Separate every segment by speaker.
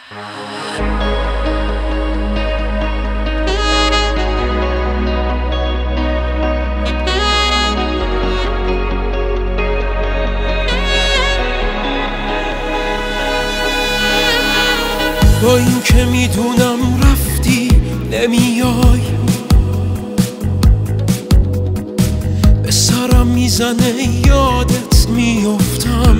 Speaker 1: با این که میدونم رفتی نمیای، به سرم میزنه یادت میافتم.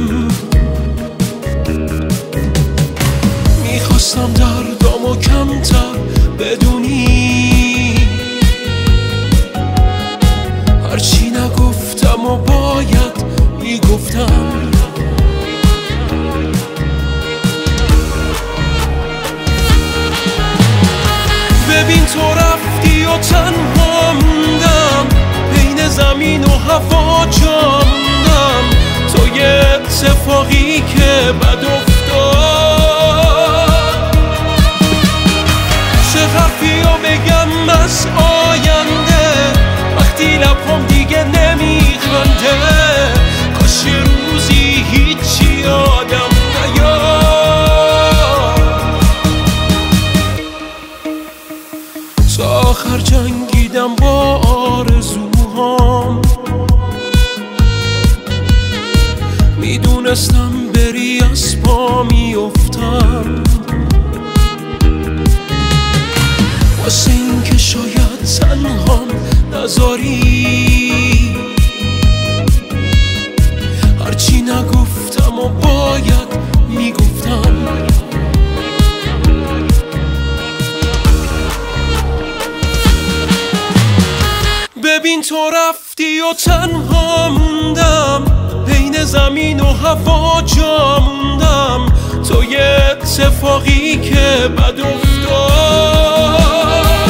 Speaker 1: میخواستم دردامو کمتر بدونی، هرچی نگفتم و باید میگفتم. ببین تو رفتی و تنها موندم، بین زمین و هوا جا موندم. تو یه اتفاقی که بد افتاد، چه حرفی رو بگم از آینده وقتی لبم دیگه نمیخنده. کاش یه روزی هیچی یادم تا آخر جنگیدم با آرزوهام، میدونستم بری از پا میافتم. واسه این که شاید تنهام نذاری، هرچی نگفتم و باید میگفتم. ببین تو رفتی و تنها موندم، بین زمین و هوا جا موندم. تو یه اتفاقی که بد افتاد،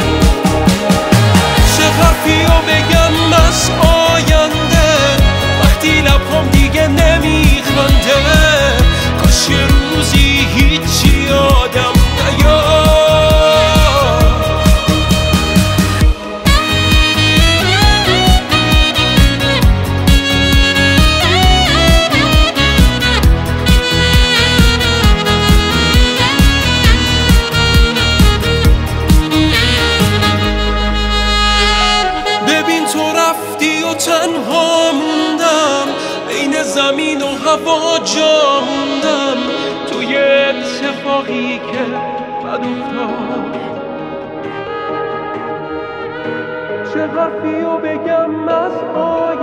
Speaker 1: چه حرفی رو بگم از آینده وقتی لبم دیگه نمیخنده. کاش یه روزی هیچی یادم نیاد. تنها موندم، بین زمین و هوا جا موندم. تو یه اتفاقی که بد افتاد، چه حرفی رو بگم از